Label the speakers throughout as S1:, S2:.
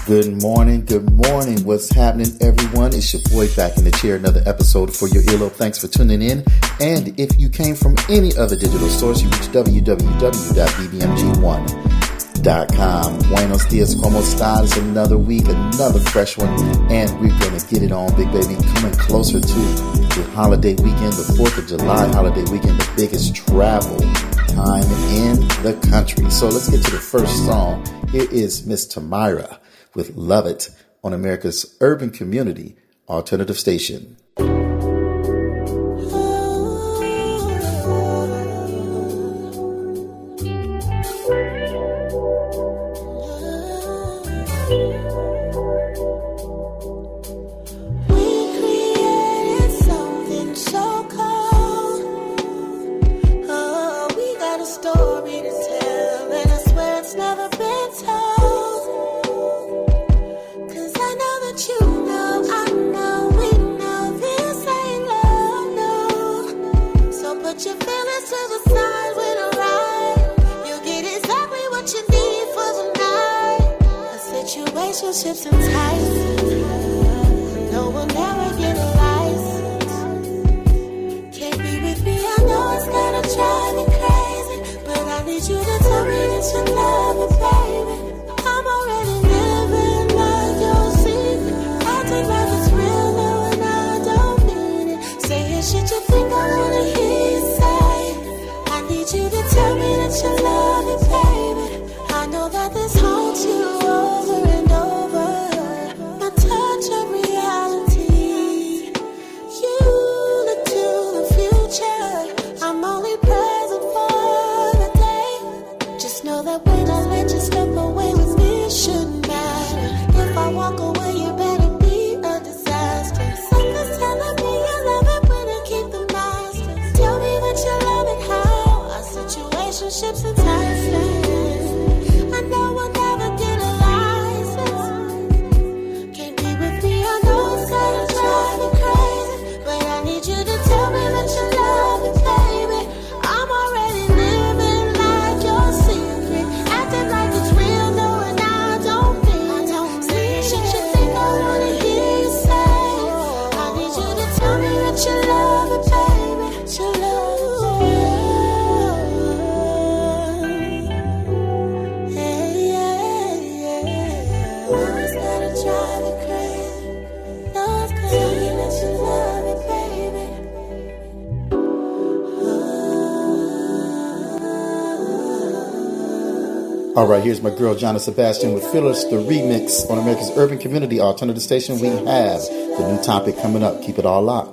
S1: Good morning. What's happening, everyone? It's your boy back in the chair. Another episode for your earlobe. Thanks for tuning in. And if you came from any other digital source, you reach www.bbmg1.com. Buenos dias, como estás? It's another week, another fresh one, and we're going to get it on, big baby. Coming closer to the holiday weekend, the 4th of July holiday weekend, the biggest travel time in the country. So let's get to the first song. Here is Miss Tamira with Love It on America's Urban Community Alternative Station.
S2: Relationships and ties, no one ever get a license. Can't be with me, I know it's gonna drive me crazy, but I need you to tell me that you love me, baby. I'm already living like your secret, acting like it's real, knowing I don't mean it. Saying shit you think I wanna hear you say. I need you to tell me that you love me, baby. I know that this haunts you over and over. My touch of reality. You look to the future. I'm only present for the day. Just know that when I let you step away with me, it shouldn't matter. If I walk away, you better be a disaster. Something's telling me you love it when I keep the master. Tell me that you love it, how our situationships and ties. I know we'll never get a license. Can't be with me, I know it's gonna drive me crazy, but I need you to tell me that you love me, baby. I'm already living like your secret, acting like it's real, knowing I don't mean it. Saying shit you think I wanna hear you say. I need you to tell me that you love me, baby. You love me, baby.
S1: All right, here's my girl, Jonna Sebastian with Phyllis, the remix on America's Urban Community Alternative Station. We have the new topic coming up. Keep it all locked.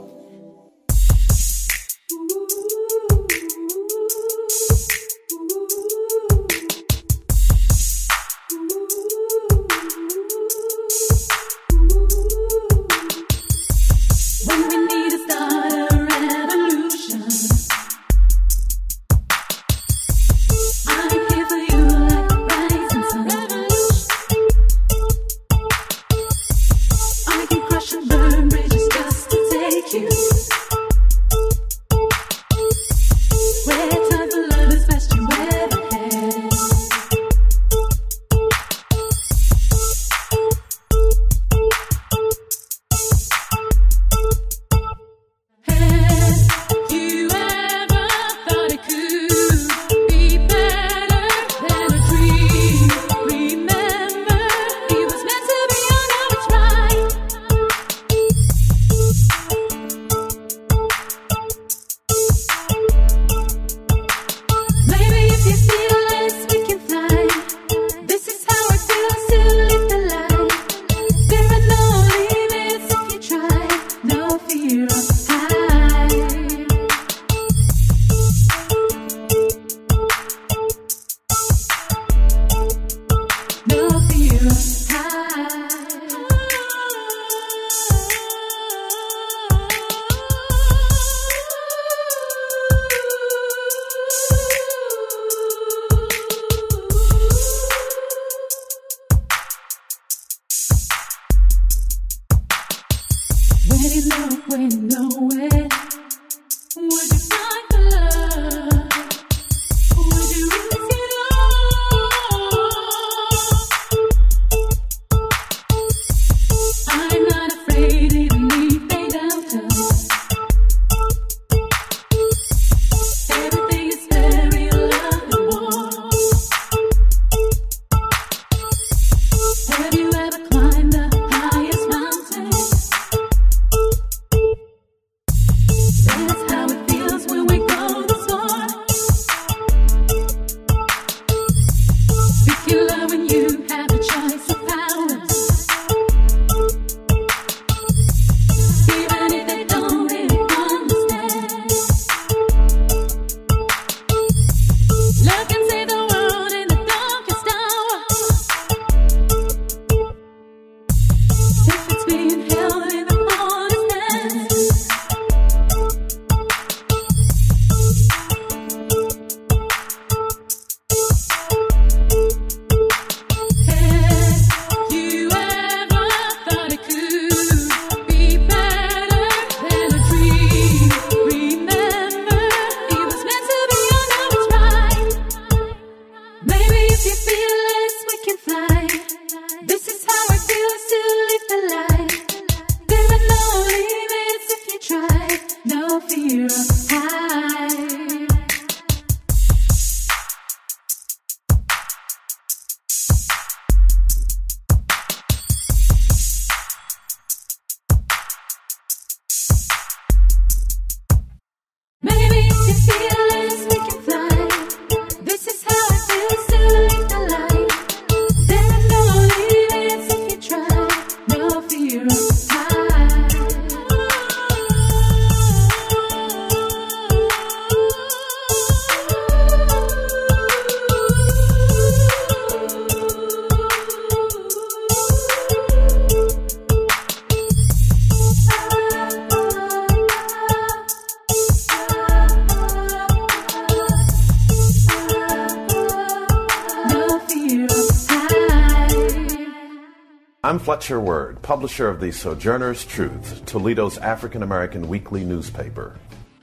S3: I'm Fletcher Word, publisher of the Sojourner's Truth, Toledo's African-American weekly newspaper.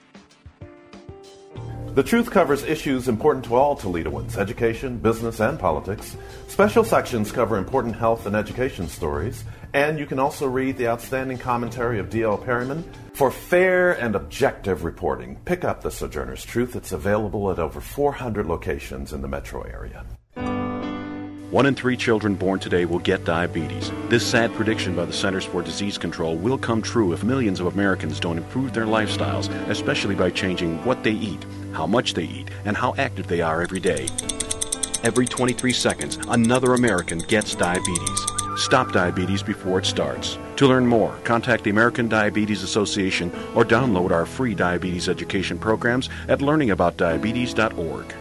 S3: The Truth covers issues important to all Toledoans, education, business, and politics. Special sections cover important health and education stories, and you can also read the outstanding commentary of D.L. Perryman. For fair and objective reporting, pick up the Sojourner's Truth. It's available at over 400 locations in the metro area.
S4: 1 in 3 children born today will get diabetes. This sad prediction by the Centers for Disease Control will come true if millions of Americans don't improve their lifestyles, especially by changing what they eat, how much they eat, and how active they are every day. Every 23 seconds, another American gets diabetes. Stop diabetes before it starts. To learn more, contact the American Diabetes Association or download our free diabetes education programs at learningaboutdiabetes.org.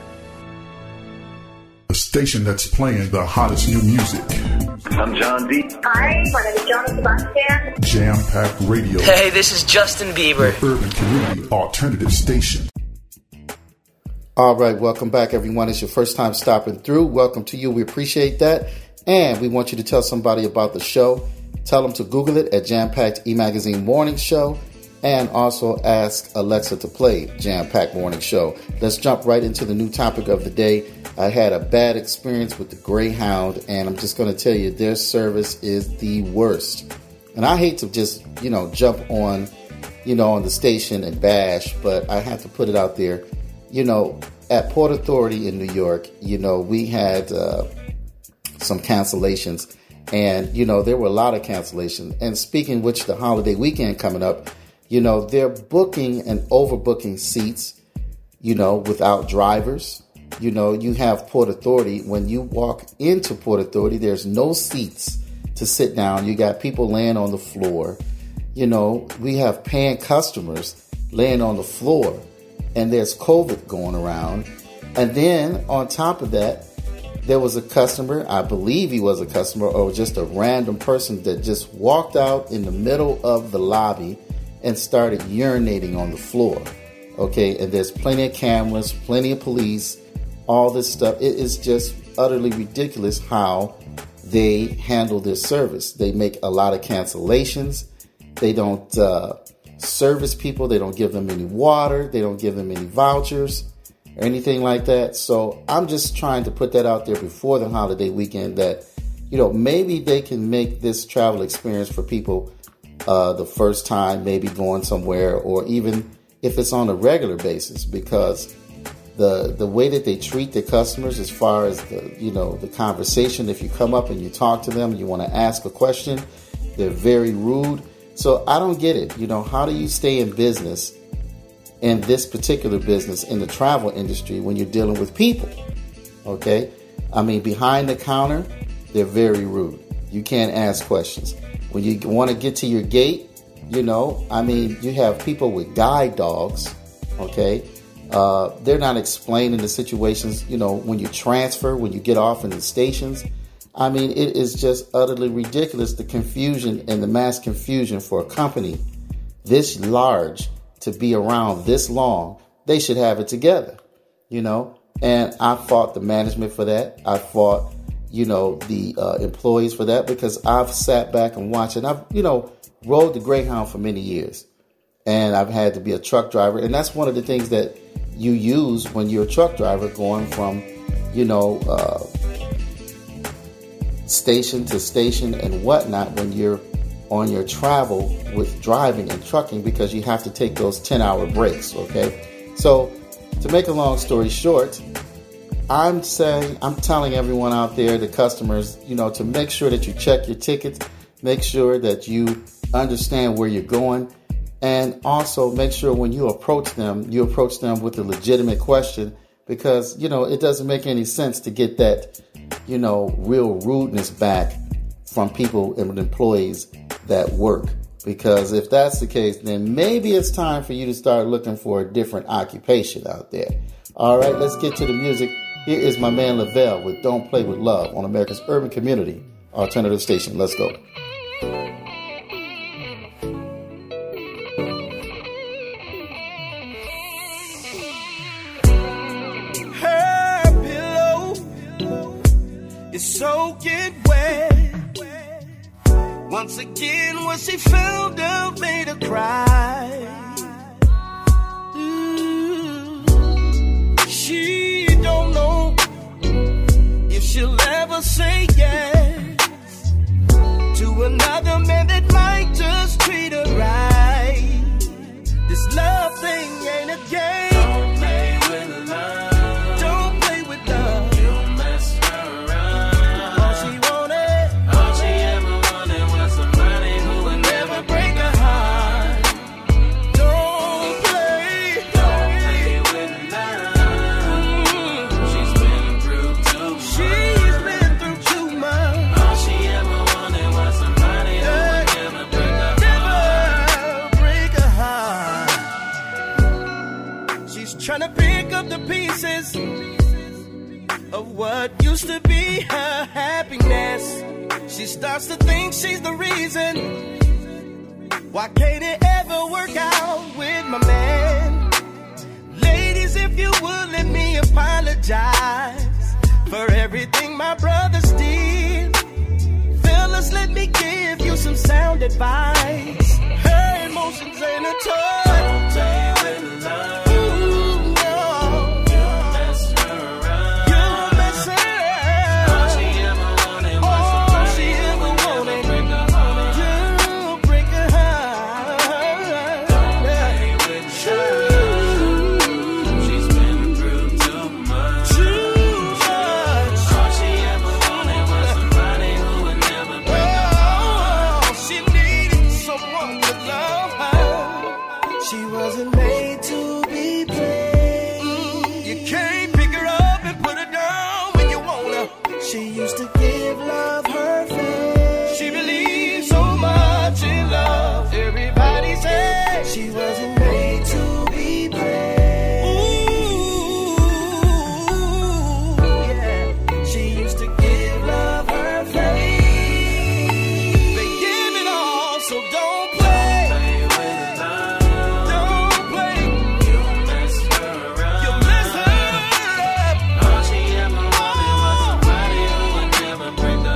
S5: A station that's playing the hottest new music.
S6: I'm John D.
S7: Hi, my name is John Sebastian.
S5: Jam-packed radio.
S8: Hey, this is Justin Bieber.
S5: The urban community alternative station.
S1: All right, welcome back, everyone. It's your first time stopping through. Welcome to you. We appreciate that. And we want you to tell somebody about the show. Tell them to Google it at Jam-Packed E-Magazine Morning Show. And also ask Alexa to play Jam-Packed Morning Show. Let's jump right into the new topic of the day. I had a bad experience with the Greyhound, and I'm just going to tell you, their service is the worst. And I hate to just, jump on, on the station and bash, but I have to put it out there. At Port Authority in New York, we had some cancellations, and, there were a lot of cancellations. And speaking of which, the holiday weekend coming up, they're booking and overbooking seats, without drivers. You have Port Authority. When you walk into Port Authority, there's no seats to sit down. You got people laying on the floor. We have paying customers laying on the floor, and there's COVID going around. And then on top of that, there was a customer, I believe he was a customer or just a random person that just walked out in the middle of the lobby and started urinating on the floor. Okay, and there's plenty of cameras, plenty of police, all this stuff. It is just utterly ridiculous how they handle their service. They make a lot of cancellations. They don't service people. They don't give them any water. They don't give them any vouchers or anything like that. So I'm just trying to put that out there before the holiday weekend that, maybe they can make this travel experience for people the first time, maybe going somewhere, or even if it's on a regular basis, because the way that they treat the customers as far as the conversation, if you come up and you talk to them, you want to ask a question, they're very rude. So I don't get it. How do you stay in business, in this particular business, in the travel industry, when you're dealing with people? Okay. I mean, behind the counter, they're very rude. You can't ask questions. When you want to get to your gate, you have people with guide dogs. Okay. They're not explaining the situations, when you transfer, when you get off in the stations. I mean, it is just utterly ridiculous, the confusion and the mass confusion for a company this large to be around this long. They should have it together, and I fought the management for that. I fought, the employees for that, because I've sat back and watched it. I've, rode the Greyhound for many years, and I've had to be a truck driver. And that's one of the things that you use when you're a truck driver, going from, station to station and whatnot, when you're on your travel with driving and trucking, because you have to take those 10-hour breaks. Okay. So to make a long story short, I'm telling everyone out there, the customers, to make sure that you check your tickets, make sure that you understand where you're going, and also make sure when you approach them with a legitimate question, because, it doesn't make any sense to get that, real rudeness back from people and employees that work. Because if that's the case, then maybe it's time for you to start looking for a different occupation out there. All right, let's get to the music. Here is my man Lavelle with Don't Play With Love on America's Urban Community Alternative Station. Let's go.
S9: Her pillow
S6: is soaking wet. Once again, what she found out made her cry. She don't know if she'll ever say yes to another man that might just treat her right. This love thing ain't a game. Don't play with love. Don't play with love. You'll mess her around. All she wanted, all she ever wanted was somebody who would never break her heart. Don't play with love. She's been through too much. She's been through too much. All she ever wanted was somebody who would never break her heart. She's trying to pick up the pieces of what used to be her happiness. She starts to think she's the reason. Why can't it ever work out with my man? Ladies, if you would let me apologize for everything my brothers did. Fellas, let me give you some sound advice. Her emotions ain't a toy. Don't play with love. Break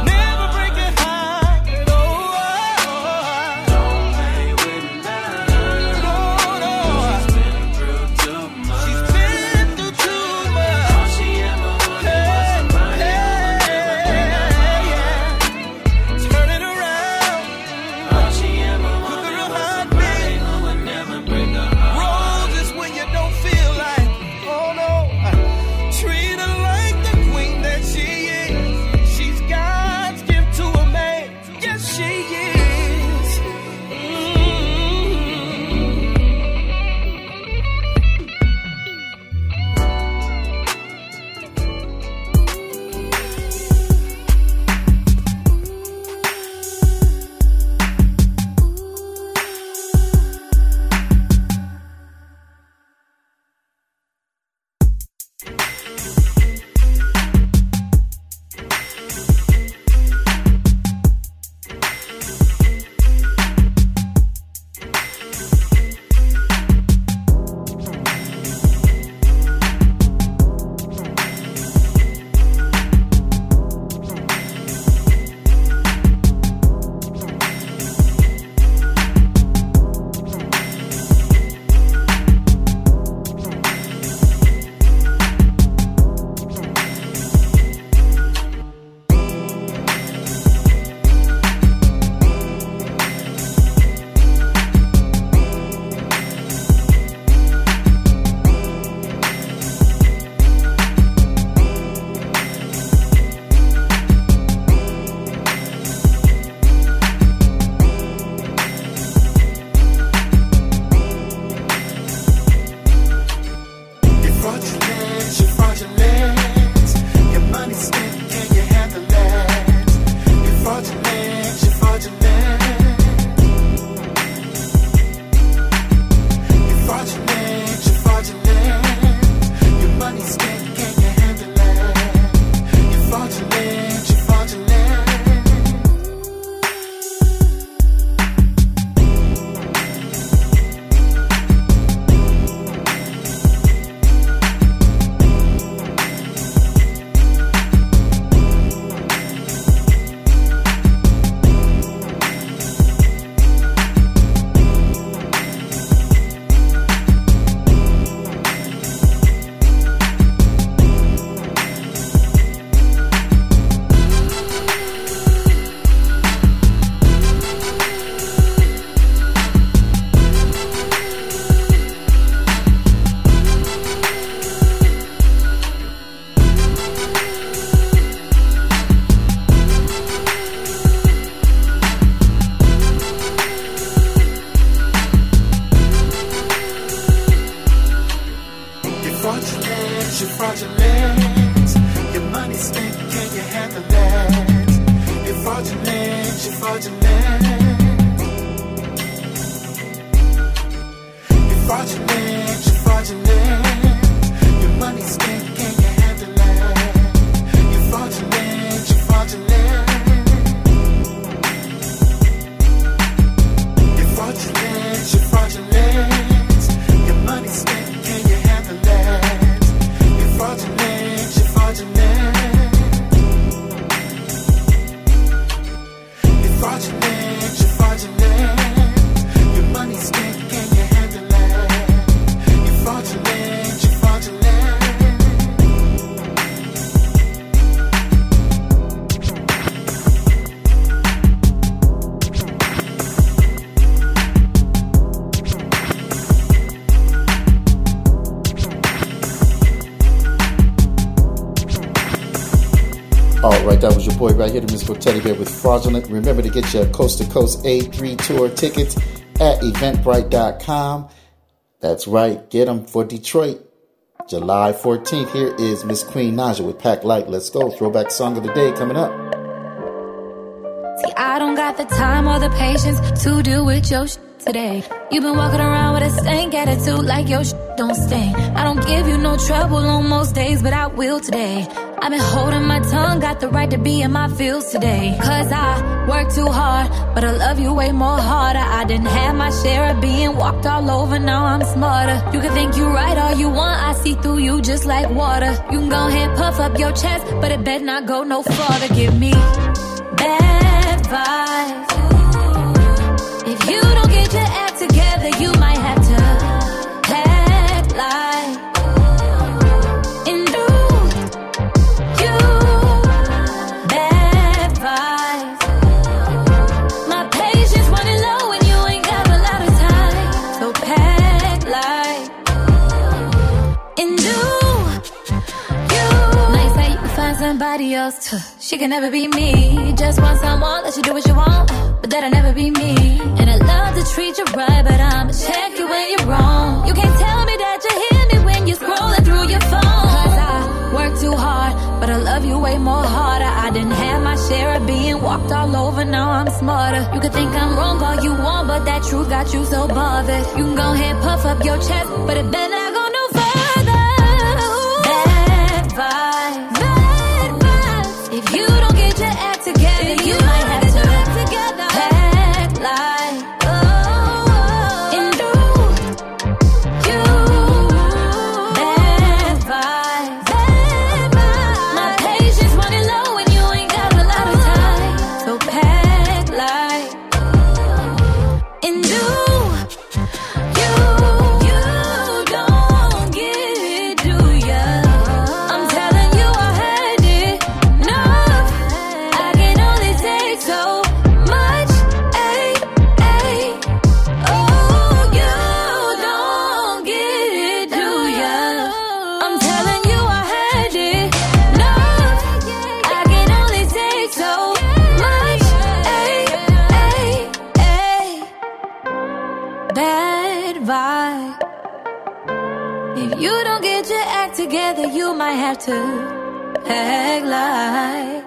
S6: fraudulent. You're fraudulent, you're fraudulent. Your money's spent, can you handle it? You're fraudulent, you're fraudulent. You're fraudulent, you're fraudulent. Your money's spent, can you handle it? You're fraudulent, you're fraudulent. You're fraudulent, you're fraudulent. Your money's spent, can you handle it? You're fraudulent, you're fraudulent.
S1: All right, that was your boy right here, the musical teddy bear with Fraudulent. Remember to get your Coast to Coast A3 tour tickets at eventbrite.com. That's right, get them for Detroit. July 14th, here is Miss Queen Naja with Pack Light. Let's go. Throwback song of the day coming up.
S9: See, I don't got the time or the patience to deal with your today. You've been walking around with a stank attitude like your don't stink. I don't give you no trouble on most days, but I will today. I've been holding my tongue, got the right to be in my feels today. Cause I work too hard, but I love you way more harder. I didn't have my share of being walked all over, now I'm smarter. You can think you right all you want, I see through you just like water. You can go ahead, puff up your chest, but it better not go no farther. Give me bad vibes. If you don't get your act together, you might have to pack like and do you bad vibes. My patience running low and you ain't got a lot of time, so pack like and do you. Nice how you can find somebody else to. She can never be me. Just want someone that you do what you want, but that'll never be me. And I love to treat you right, but I'ma check you when you're wrong. You can't tell me that you hear me when you're scrolling through your phone. Cause I work too hard, but I love you way more harder. I didn't have my share of being walked all over, now I'm smarter. You could think I'm wrong all you want, but that truth got you so bothered. You can go ahead, puff up your chest, but it better not go no further. Bad vibes, bad vibes. If you don't get your act together, you might have to pack like and do you bad vibes. My patience running low and you ain't got a lot of time, so pack like and do you don't get it, do ya? I'm telling you I had enough. I can only take so much. Oh, you don't get it, do ya? I'm telling you I had enough. I can only take so much. Bad vibe. If you don't get your act together, you might have to act like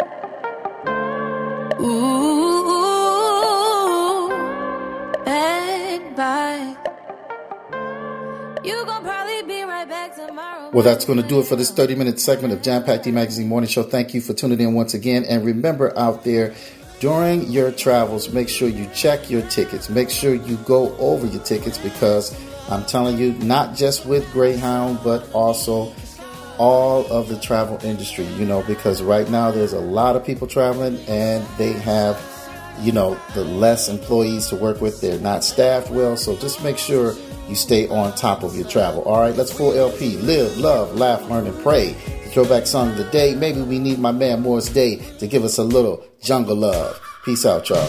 S9: ooh, bad vibe. You gon' probably be right back tomorrow.
S1: Well, that's going to do it for this 30-minute segment of Jam Packed E-Magazine Morning Show. Thank you for tuning in once again. And remember out there, during your travels, make sure you check your tickets. Make sure you go over your tickets because I'm telling you, not just with Greyhound, but also all of the travel industry, because right now there's a lot of people traveling and they have, the less employees to work with. They're not staffed well. So just make sure you stay on top of your travel. All right, let's full LP. Live, love, laugh, learn, and pray. The throwback song of the day. Maybe we need my man Morris Day to give us a little jungle love. Peace out, y'all.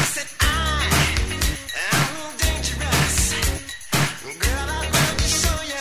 S6: Girl, I love you so, yeah.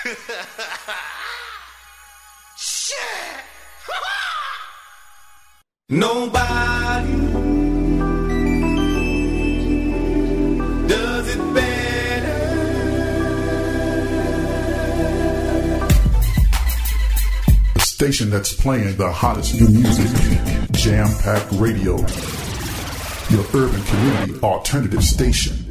S6: Shit! Nobody does it better.
S5: The station that's playing the hottest new music, Jam Pack Radio, your urban community alternative station.